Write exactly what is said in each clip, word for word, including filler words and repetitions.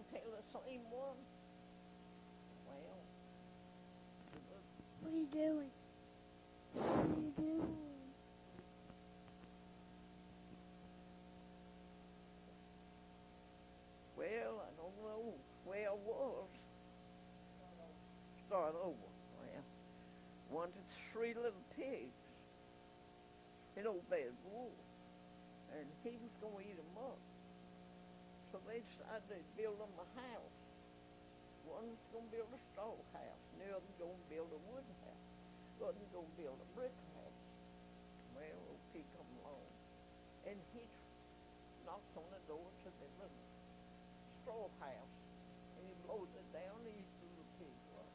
gonna tell the same one? Well, What are you doing? What are you doing? well, I don't know where I was. Start over. Well, wanted three little pigs in old bed wool, and he was gonna eat them up. So they decided they'd build them a house. One's gonna build a straw house, and the other's gonna build a wood house. The other's gonna build a brick house. Well, old pig come along, and he knocked on the door to the little straw house, and he blows it down, and he's the little pig up.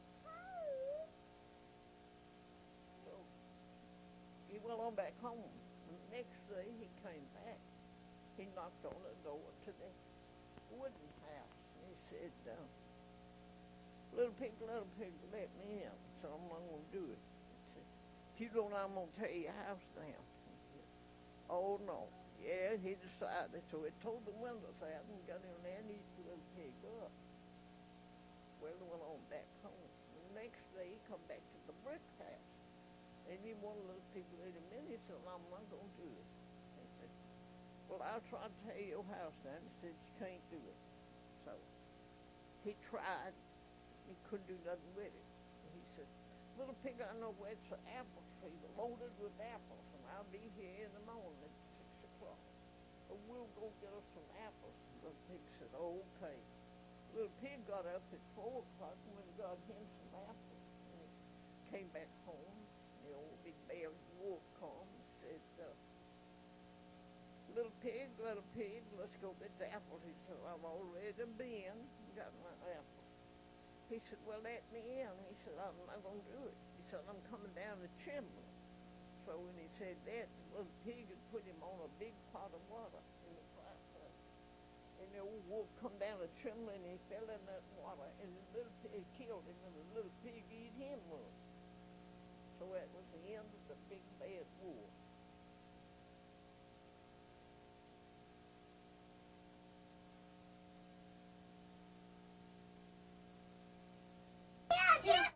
So he went on back home. The next day he came back. He knocked on the door to the wooden house, and he said, uh, little pig, little pig, let me in. So I'm not gonna do it. He said, if you don't, I'm gonna tear your house down. He said, oh no. Yeah, he decided. So he told the windows out and got in there and eat the little pig up. Well, he went on back home. The next day he come back to the brick house. And he one of those people ate him in. He said, I'm not gonna do it. He said, well, I'll try to tear your house down. He said, you can't do it. So he tried. He couldn't do nothing with it. And he said, little pig, I know where it's an apple tree loaded with apples, and I'll be here in the morning at six o'clock. But we'll go get us some apples. Little pig said, okay. Little pig got up at four o'clock and went and got him some apples. And he came back home. The old big bear wolf come and said, uh, little pig, little pig, let's go get the apples. He said, I've already been and got my apples. He said, well, let me in. He said, I'm not going to do it. He said, I'm coming down the chimney. So when he said that, the little pig had put him on a big pot of water in the fireplace. And the old wolf come down the chimney and he fell in that water, and the little pig killed him, and the little pig eat him up. So that was the end of the big bad wolf.